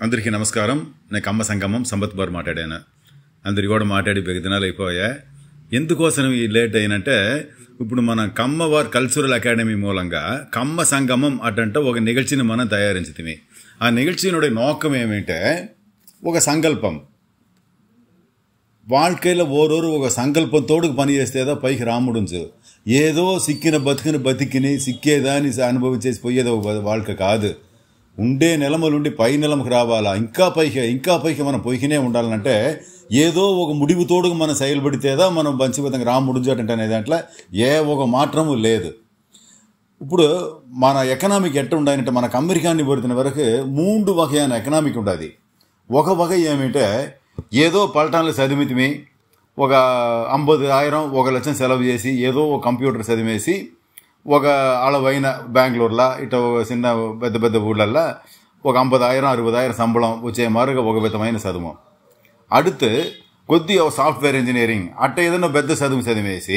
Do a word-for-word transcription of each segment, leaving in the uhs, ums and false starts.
అందరికీ నమస్కారం. నేను కమ్మ సంగమం సంపత్ బార్ మాట్లాడాను. అందరికి కూడా మాట్లాడి పెద్ద దినాలు అయిపోయా. ఎందుకోసం ఈ లేట్ అయినంటే, ఇప్పుడు మన కమ్మవార్ కల్చరల్ అకాడమీ మూలంగా కమ్మ సంగమం అటంటే ఒక నిగழ்ச்சிని మనం తయారించుతుంది. ఆ నిగழ்ச்சியினுடைய நோக்கம் ఏమిటంటే ఒక సంకల్పం. வாழ்க்கையில் ఓరోరు ఒక సంకల్పంతోడు పని చేస్తేదో పైకి రాముడుంచు. ఏదో సిక్కిన బతికిన బతికిని సిక్కేదాన్ని అనుభవించేసి పోయేదో వాళ్ళకి కాదు. ఉండే నెలమలుండి పై నెలముకు రావాలా, ఇంకా పైకి ఇంకా పైకి మనం పొయ్యినే ఉండాలంటే ఏదో ఒక ముడివుతోడుకు మనం செயல்படுతేదా మనం మంచి విధంగా రాముడుంజాటంటే అనే దాంట్లో ఏ ఒక మాత్రము లేదు. ఇప్పుడు మన ఎకనామిక్ ఎట్ట ఉండాలంటే మనకు అమెరికాని పొరితిన వరకు మూడు వగైన ఎకనామిక్ ఉండదు. ఒక వగై ఏమిటంటే ఏదో పలటాన్లు చదివితిమి ఒక అంబది ఆయిరం ఒక లక్షం సెలవు చేసి ఏదో ఒక కంప్యూటర్ చదివేసి ఒక అళవైన బెంగళూరులో ఇట చిన్న పెద్ద పెద్ద ఊళ్ళల్లో ఒక అంబదాయిరం అరవదాయిరం సంబళం వచ్చే మారుగా ఒక విధమైన చదువు. அடுத்து కొద్దిగా సాఫ్ట్వేర్ ఇంజనీరింగ్ అట్ట ఏదైనా పెద్ద చదువు చదివేసి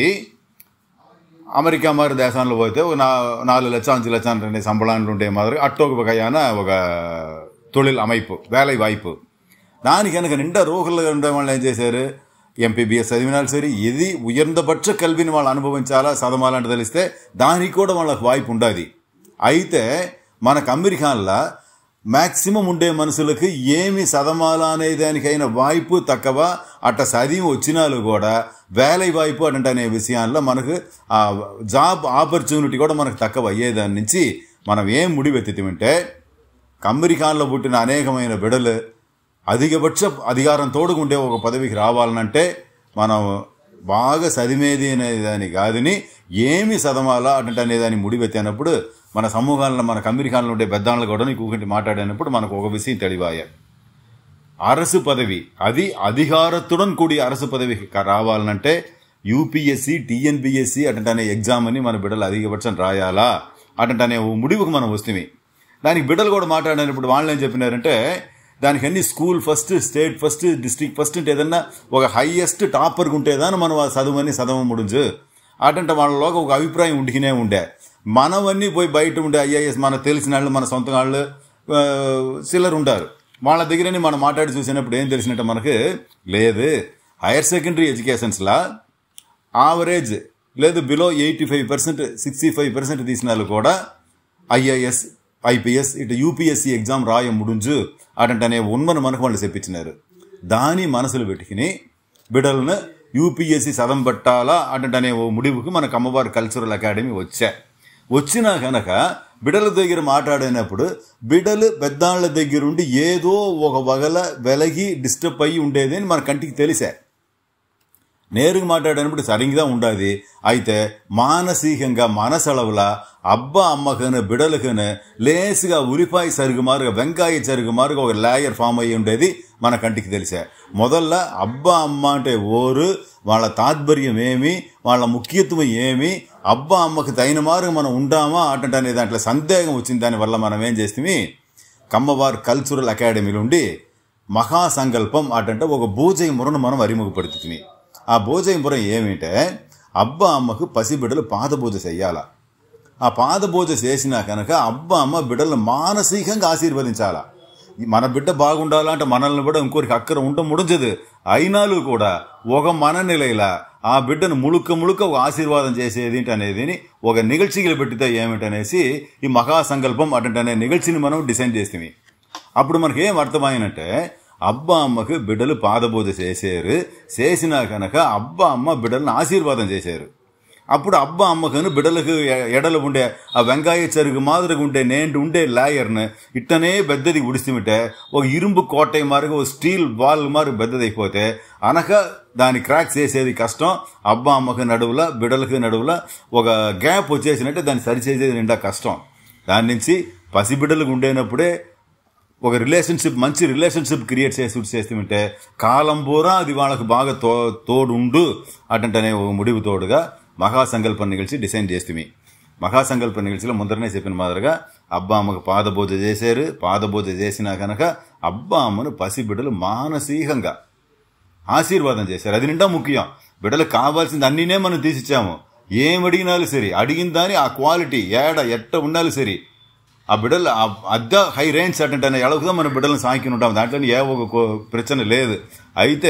అమెరికా మారి దేశాల్లో పోతే ఒక నాలుగు లక్ష అஞ்சு లక్ష రెండు సంబళాలు ఉండే మాదిరి అట్ట ఒక వగైన ఒక తొలిల్ அமைப்பு వేலை వాய்ப்பு. దానికి కనుక నిండా రోగులుగా ఉండే వాళ్ళు ఏం చేశారు, ఎంపీబీఎస్ చదివినాలు సరే ఇది ఉయర్ందపక్ష కల్విని వాళ్ళు అనుభవించాలా చదవాలంటే తెలిస్తే దానికి కూడా వాళ్ళకి వాய்ப்பு ఉండదు. అయితే మనకు అమెరికాలో మ్యాక్సిమం ఉండే మనుషులకు ఏమి చదవాలా అనే దానికైనా వాய்ப்பு తక్కువ. అట్ట చదివి వచ్చినాలు కూడా వేలై వాய்ப்பு అటంటే అనే విషయాల్లో మనకు ఆ జాబ్ ఆపర్చునిటీ కూడా మనకు తక్కువ అయ్యేదాని నుంచి మనం ఏం ముడివెత్తిమంటే అమెరికాలో పుట్టిన అనేకమైన బిడలు అధికపక్ష అధికారం తోడుకుంటే ఒక పదవికి రావాలనంటే మనం బాగా చదివేది అనేదాని కాదని ఏమి చదవాలా అంటే అనేదాన్ని ముడిపెట్టినప్పుడు మన సమూహాల్లో మనకు అమెరికాలో ఉండే పెద్దాళ్ళు కూడా నీకు ఒకటి మాట్లాడినప్పుడు మనకు ఒక విషయం తెలివాయ. అరసు పదవి అది అధికారத்துடன் కూడి అరసు పదవికి రావాలనంటే యూపీఎస్సీ టీఎన్బిఎస్సీ అటంటే అనే ఎగ్జామ్ అని మన బిడ్డలు అధికపక్షం రాయాలా అటంటే అనే ముడివుకు మనం వస్తుంది. దానికి బిడ్డలు కూడా మాట్లాడినప్పుడు వాళ్ళు ఏం చెప్పినారంటే దానికి అన్ని school first state first district first అంటే ఏదన్నా ఒక హైయెస్ట్ టాపర్గా ఉంటేదాన్ని మనం చదువుని చదవ ముడుంచు అటంటే వాళ్ళలోకి ఒక అభిప్రాయం ఉండికినే ఉండే. మనవన్నీ పోయి బయట ఉండే ఐఏఎస్ మనకు తెలిసిన వాళ్ళు మన సొంత వాళ్ళు సిల్లర్ ఉంటారు. వాళ్ళ దగ్గరని మనం మాట్లాడి చూసినప్పుడు ఏం తెలిసినట్టు మనకు లేదు. హైయర్ సెకండరీ ఎడ్యుకేషన్స్లా ఆవరేజ్ లేదు below eighty five percent sixty five percent తీసిన వాళ్ళు కూడా ఐఏఎస్ ఐపీఎస్ ఇటు యూపీఎస్సీ ఎగ్జామ్ రాయ ముడుంచు అటంటనే ఉన్నను మనకు వాళ్ళు చెప్పించినారు. దాని మనసులు పెట్టుకుని బిడ్డలను యూపీఎస్సీ సదం పట్టాలా అటంటనే ఓ ముడివుకు మన కమ్మవారి కల్చరల్ అకాడమీ వచ్చా. వచ్చినా కనుక బిడ్డల దగ్గర మాట్లాడినప్పుడు బిడ్డలు పెద్దాళ్ళ దగ్గరుండి ఏదో ఒక వగల వెలగి డిస్టర్బ్ అయ్యి ఉండేది అని మన కంటికి తెలిసే. నేరుగా మాట్లాడినప్పుడు సరిగ్గా ఉండదు. అయితే మానసికంగా మనసళవులా అబ్బా అమ్మకను బిడలకను లేసుగా ఉలిపాయ సరుగు మారుగా వెంకాయ సరుగు మారుగా ఒక లేయర్ ఫామ్ అయ్యి ఉండేది మన కంటికి తెలిసే. మొదల్లో అబ్బా అమ్మ అంటే ఓరు వాళ్ళ తాత్పర్యం ఏమి వాళ్ళ ముఖ్యత్వం ఏమి అబ్బా అమ్మకి తగిన మారుగా మనం ఉంటామా అటంటే అనే దాంట్లో సందేహం వచ్చిన దానివల్ల మనం ఏం చేస్తామి కమ్మవారి కల్చరల్ అకాడమీలో ఉండి మహాసంకల్పం అటంటే ఒక భోజయ మురను మనం అరిముఖపడుతుంది. ఆ భోజయ ముర ఏమిటంటే అబ్బా అమ్మకు పసిబిడ్డలు పాదభోజ చెయ్యాలా. ఆ పాదభోజ చేసినా కనుక అబ్బా అమ్మ బిడ్డలను మానసికంగా ఆశీర్వదించాలా. మన బిడ్డ బాగుండాలంటే మనల్ని కూడా ఇంకోరికి అక్కర ఉంట ముడించదు. అయినాలు కూడా ఒక మన నిలయిలా ఆ బిడ్డను ముழுக்க ముழுக்க ఒక ఆశీర్వాదం చేసేది అనేది ఒక నిగழ்ச்சிகள் పెట్టితే ఏమిటనేసి ఈ మహాసంకల్పం అటంటే అనే నిగழ்ச்சிని మనం డిసైన్ చేస్తాం. అప్పుడు మనకి ఏం అర్థమైనంటే అబ్బా అమ్మకు బిడ్డలు పాదబోధ చేశారు. చేసినా కనుక అబ్బా అమ్మ బిడ్డలను ఆశీర్వాదం చేశారు. అప్పుడు అబ్బా అమ్మకను బిడ్డలకు ఎడలు ఉండే ఆ వెంకాయ చెరుగు మాదిరిగా ఉండే నేంటి ఉండే లేయర్ను ఇట్టనే పెద్దది ఉడిసిమిటే ఒక ఇరుంబు కోటై మారుగా ఒక స్టీల్ బాల్ మారు పెద్దదైపోతే అనక దాని క్రాక్స్ వేసేది కష్టం. అబ్బా అమ్మకు నడువుల బిడ్డలకు నడువుల ఒక గ్యాప్ వచ్చేసినట్టే దాన్ని సరిచేసేది నిండా కష్టం. దాని నుంచి పసిబిడ్డలకు ఉండేనప్పుడే ఒక రిలేషన్షిప్ మంచి రిలేషన్షిప్ క్రియేట్ చేసి చేస్తుంటే కాలం పూరా అది వాళ్ళకు బాగా తో తోడుండు అటంటనే ఒక ముడివు తోడుగా మహాసంకల్ప నిగழ்చి డిసైన్ చేస్తుంది. మహాసంకల్ప నిగழ்చిలో ముందరనే చెప్పిన మాదిరిగా అబ్బా అమ్మకు పాదబోధ చేశారు. పాదబోధ చేసినా కనుక అబ్బా అమ్మను పసిబిడ్డలు మానసికంగా ఆశీర్వాదం చేశారు. అది నిండా ముఖ్యం. బిడ్డలకు కావాల్సింది అన్నీనే మనం తీసిచ్చాము. ఏం అడిగినాలు సరే అడిగిన దాని ఆ క్వాలిటీ ఏడ ఎట్ట ఉండాలి సరే ఆ బిడ్డలు అద్దె హై రేంజ్ అటెంట్ అనే ఎలాగో మన బిడ్డలను సాకిని ఉంటాం, దాంట్లో ఏ ఒక ప్రశ్న లేదు. అయితే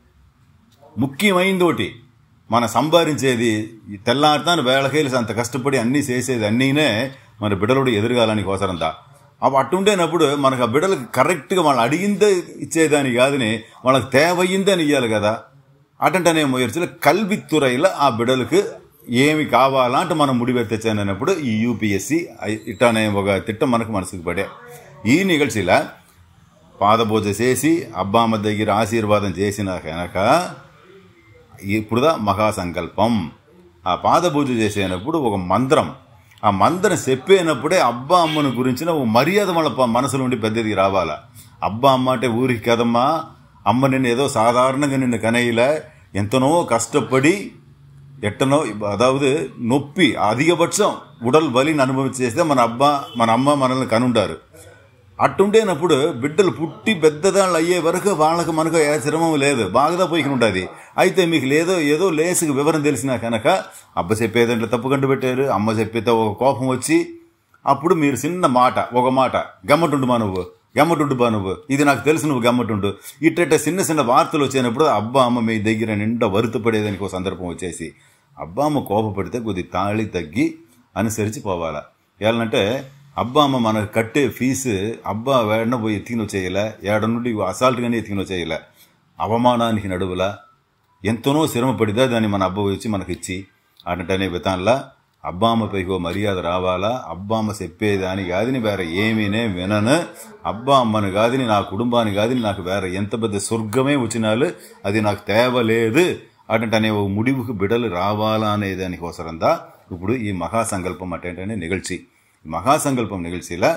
ముఖ్యమైనది ఒకటి, మనం సంపాదించేది తెల్లారితాను వేళకేసి అంత కష్టపడి అన్నీ చేసేది అన్నీనే మన బిడ్డలోడు ఎదురుగాలని కోసరంతా. అప్పుడు అట్టుండేనప్పుడు మనకు ఆ బిడ్డలకు కరెక్ట్గా వాళ్ళు అడిగిందే ఇచ్చేదాని కాదని వాళ్ళకి తేవయ్యిందని ఇవ్వాలి కదా. అటంటనే ముయర్చులు కల్విత్తురైల ఆ బిడ్డలకు ఏమి కావాలంటే మనం ముడివెత్తచ్చానప్పుడు ఈ యూపీఎస్సీ ఇట్టనే ఒక తిట్టం మనకు మనసుకు పడే. ఈ నిగழ்చిలా పాదపూజ చేసి అబ్బామ్మ దగ్గర ఆశీర్వాదం చేసిన కనుక ఇప్పుడుదా మహాసంకల్పం. ఆ పాదపూజ చేసేటప్పుడు ఒక మంత్రం, ఆ మంత్రం చెప్పేనప్పుడే అబ్బా అమ్మను గురించిన ఓ మర్యాద వాళ్ళ మనసులో ఉండి పెద్దది రావాలా. అబ్బా అమ్మ అంటే ఊరికి కదమ్మా, అమ్మ నిన్ను ఏదో సాధారణంగా నిన్ను కనయ్యలే, ఎంతనో కష్టపడి ఎట్టనో అదావదు నొప్పి అధికపక్షం ఉడల్ బలిని అనుభవించేస్తే మన అబ్బా మన అమ్మ మనల్ని కనుంటారు. అట్టుండేనప్పుడు బిడ్డలు పుట్టి పెద్దదాళ్ళు అయ్యే వరకు వాళ్ళకు మనకు ఏ శ్రమం లేదు, బాగా పోయికి ఉంటుంది. అయితే మీకు లేదో ఏదో లేసుకు వివరం తెలిసినా కనుక అబ్బ చెప్పేదంటే తప్పు కంటు పెట్టారు, అమ్మ చెప్పేతో ఒక కోపం వచ్చి అప్పుడు మీరు చిన్న మాట ఒక మాట గమ్మటుండు మా నువ్వు గమ్మటుండు బా నువ్వు ఇది నాకు తెలుసు నువ్వు గమ్మటుండు ఇట్ట చిన్న చిన్న వార్తలు వచ్చినప్పుడు అబ్బా అమ్మ మీ దగ్గర నిండా వరుతపడేదానికి ఒక సందర్భం వచ్చేసి అబ్బా అమ్మ కోపపడితే కొద్ది తాళి తగ్గి అనుసరించి పోవాలా. ఏళ్ళంటే అబ్బా అమ్మ మనకు కట్టే ఫీజు అబ్బా ఏడన పోయి ఎత్తికిన వచ్చేయలే, ఏడ నుండి అసాల్ట్గానే ఎత్తికిన వచ్చేయలే, అవమానానికి నడువులా ఎంతనో శ్రమ పడిదా దాన్ని మన అబ్బ వచ్చి మనకి ఇచ్చి అటనే విధానంలా అబ్బా అమ్మ పైకో మర్యాద రావాలా. అబ్బా అమ్మ చెప్పేదాని కాదని వేరే ఏమీనే వినను, అబ్బా అమ్మను కాదని నా కుటుంబాన్ని కాదని నాకు వేరే ఎంత పెద్ద స్వర్గమే వచ్చినాలు అది నాకు తేవలేదు అటంటనే ఓ ముడివుకు బిడలు రావాలా అనే దానికోసరంతా ఇప్పుడు ఈ మహాసంకల్పం అటంటనే నిగழ்చి. మహాసంకల్పం నిగழ்చిలా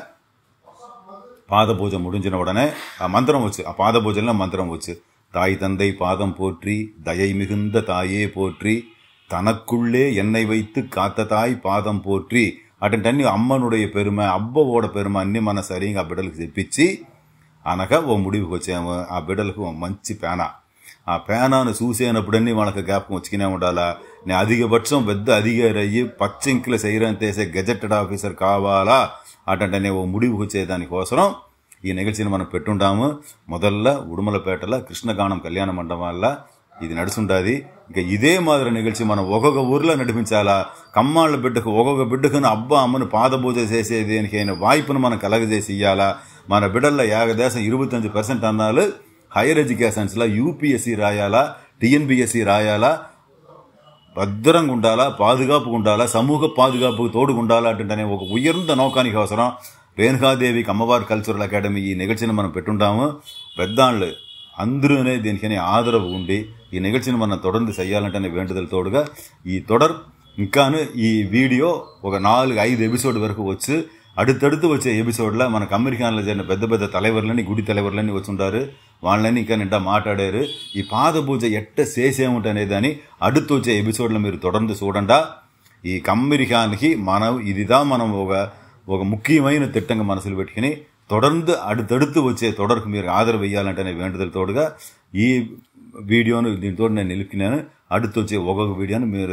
పాదపూజ ముడించిన ఉడనే ఆ మంత్రం వచ్చు, ఆ పాదపూజలో మంత్రం వచ్చు. தாய் தந்தை பாதம் போற்றி தயை மிகுந்த தாயே போற்றி தனக்குள்ளே எண்ணெய் வைத்து காத்த தாய் பாதம் పోట్రి అటంటన్ని అమ్మనుடைய పెరుమ అబ్బవోడ పెరుమ అన్ని మన సరిగా ఆ బిడ్డలకు తెప్పించి అనగా ఓ ముడికి వచ్చాము. ఆ బిడ్డలకు మంచి పేన, ఆ పేనాను చూసేనప్పుడన్నీ వాళ్ళకి జ్ఞాపకం వచ్చుకునే ఉండాలా. నేను అధికపక్షం పెద్ద అధికారయ్యి పచ్చింకిల సైరంతేసే గెజెటెడ్ ఆఫీసర్ కావాలా అటంటనే ఓ ముడికి వచ్చేదానికోసం ఈ నిగழ்ச்சிని మనం పెట్టుంటాము. మొదల్ల ఉడుమలపేటల కృష్ణగానం కళ్యాణ మండపం వల్ల ఇది నడుచుంటుంది. ఇంకా ఇదే మాదిరి నిగழ்చి మనం ఒక్కొక్క ఊర్లో నడిపించాలా. కమ్మాళ్ళ బిడ్డకు ఒక్కొక్క బిడ్డకును అబ్బా అమ్మను పాదపూజ చేసేది దేనికైనా వాய்ப்புను మనం కలగజేసి ఇవ్వాలా. మన బిడ్డల్లో ఏకదేశం ఇరవై తొమ్మిది పర్సెంట్ అన్నాలు హైయర్ ఎడ్యుకేషన్స్లో యూపీఎస్సీ రాయాలా, టీఎన్బిఎస్సీ రాయాలా, భద్రంగా ఉండాలా, పాదుగాపుగా ఉండాలా, సమూహ పాదుగాపుకు తోడుగా ఉండాలా అంటే ఒక ఉయర్ந்த నౌకానికి అవసరం. రేణుకాదేవికి అమ్మవారి కల్చరల్ అకాడమీ ఈ నిగழ்ச்சிని మనం పెట్టుంటాము. పెద్దాళ్ళు అందరూనే దీనికని ఆదరవు ఉండి ఈ నిగழ்ச்சிని మనం తొడర్ந்து చెయ్యాలంటేనే వేண்டுదల తోడుగా ఈ తొడర్ ఇంకాను ఈ వీడియో ఒక నాలుగు ఐదు ఎపిసోడ్ వరకు వచ్చి அடுத்தடுத்து వచ్చే ఎపిసోడ్లో మనకు అమెరికాలో జరిగిన పెద్ద పెద్ద తలవర్లని గుడి తలవర్లని వచ్చుంటారు. వాళ్ళని ఇంకా నిండా మాట్లాడారు. ఈ పాదపూజ ఎట్ట చేసేముంటనేదని அடுத்து వచ్చే ఎపిసోడ్లో మీరు తొడర్ந்து చూడండా. ఈ అమెరికానికి మనం ఇదిదా మనం ఒక ఒక ముఖ్యమైన తిట్టంగా మనసులు పెట్టుకుని తొడర్ந்து அடுத்தடுத்து వచ్చే తొడర్కు మీరు ఆదరవు వేయాలంటేనే వేண்டுదల తోడుగా ఈ వీడియోను దీంతో నేను నిలిపినాను. அடுத்து వచ్చే ఒక్కొక్క వీడియోను మీరు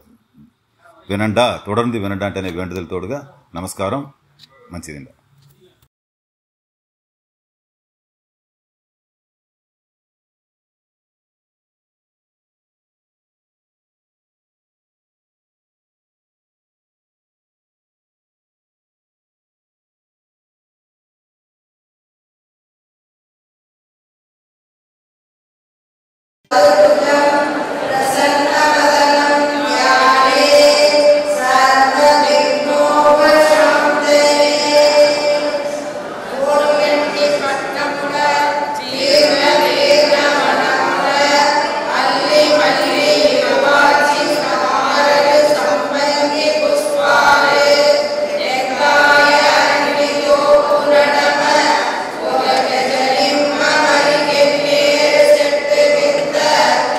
వినండా, తొడర్ந்து వినండా అంటేనే వేண்டுదల తోడుగా నమస్కారం. మంచిదండి. Yeah.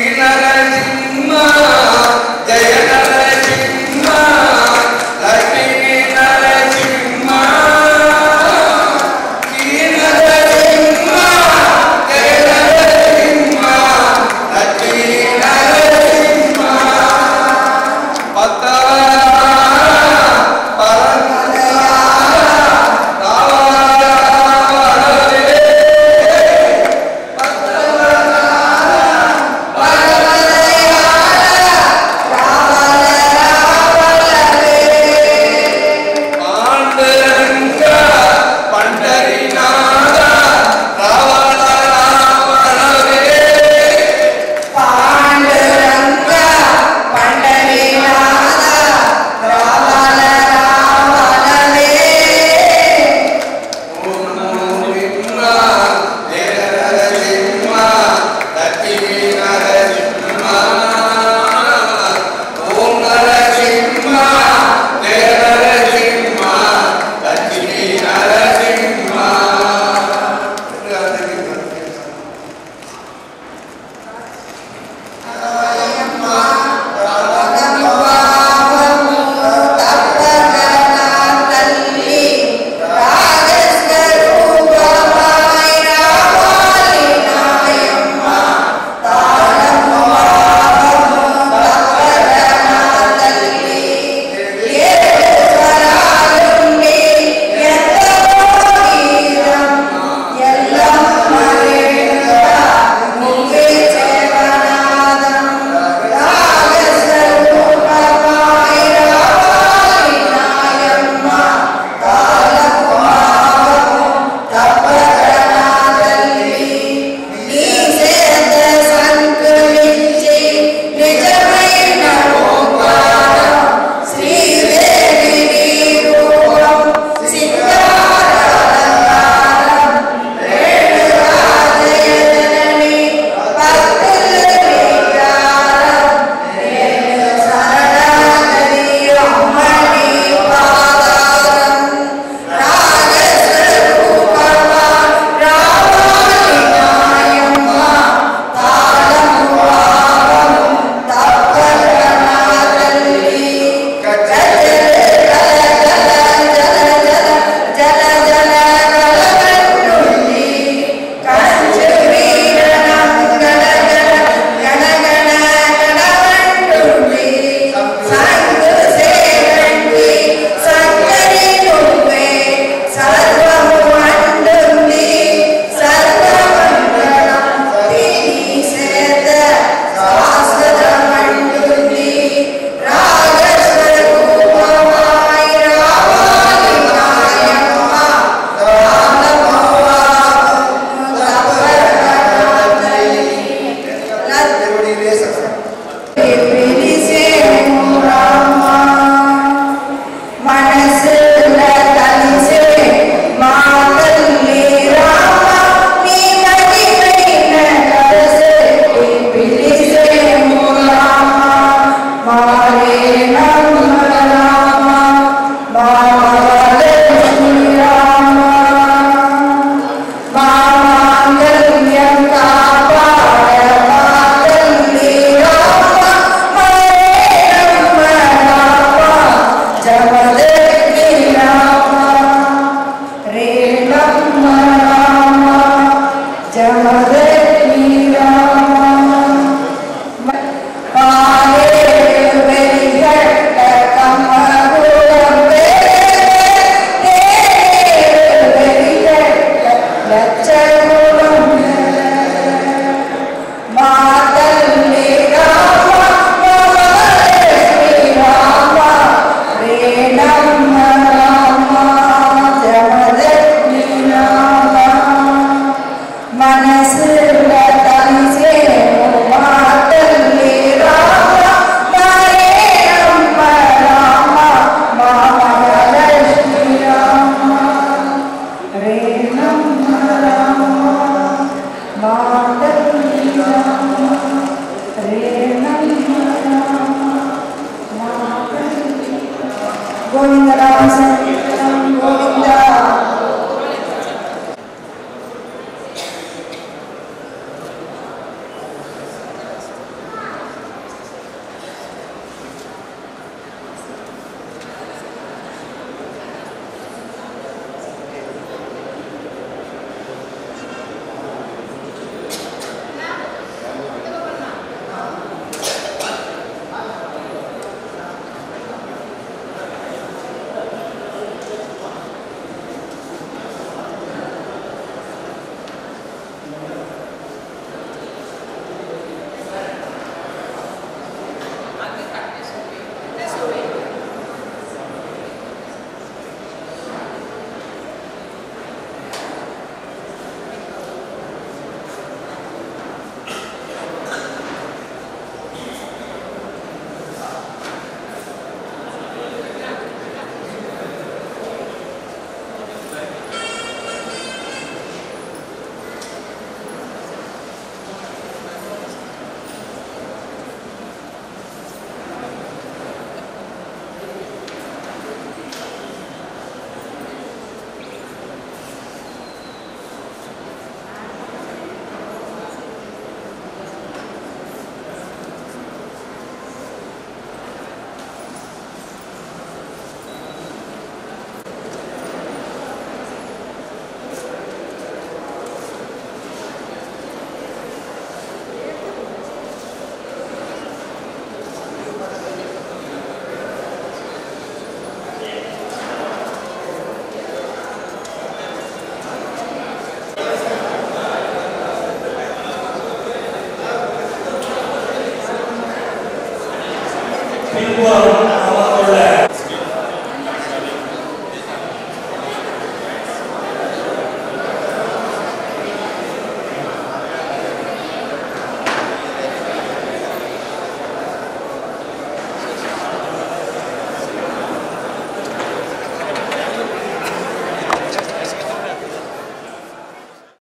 Yes,